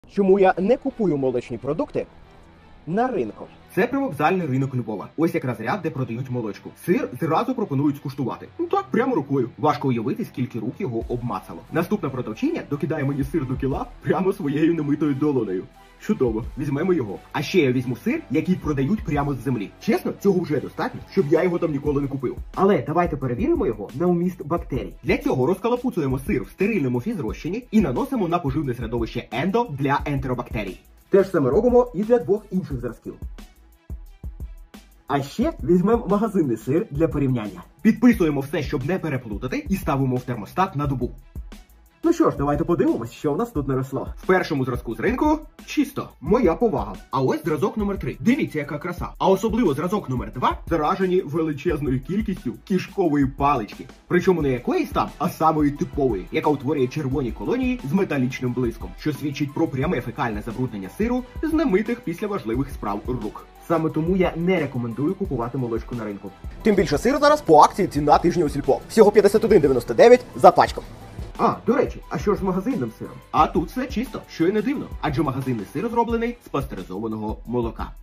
Чому я не купую молочні продукти на ринку? Це привокзальний ринок Львова. Ось якраз ряд, де продають молочку. Сир зразу пропонують скуштувати. Ну так, прямо рукою. Важко уявити, скільки рук його обмацало. Наступна продавчиня докидає мені сир до кіла прямо своєю немитою долонею. Чудово, візьмемо його. А ще я візьму сир, який продають прямо з землі. Чесно, цього вже достатньо, щоб я його там ніколи не купив. Але давайте перевіримо його на вміст бактерій. Для цього розкалапуцуємо сир в стерильному фізрозчині і наносимо на поживне середовище ендо для ентеробактерій. Те ж саме робимо і для двох інших зразків. А ще візьмемо магазинний сир для порівняння. Підписуємо все, щоб не переплутати, і ставимо в термостат на добу. Ну що ж, давайте подивимось, що в нас тут наросло. В першому зразку з ринку чисто. Моя повага. А ось зразок номер 3. Дивіться, яка краса. А особливо зразок номер 2 заражені величезною кількістю кишкової палички. Причому не якоїсь там, а самої типової, яка утворює червоні колонії з металічним блиском, що свідчить про пряме фекальне забруднення сиру з немитих після важливих справ рук. Саме тому я не рекомендую купувати молочку на ринку. Тим більше сир зараз по акції ціна тижня у сільпо. Всього 51,99 за пачку. А, до речі, а що ж з магазинним сиром? А тут все чисто, що й не дивно, адже магазинний сир зроблений з пастеризованого молока.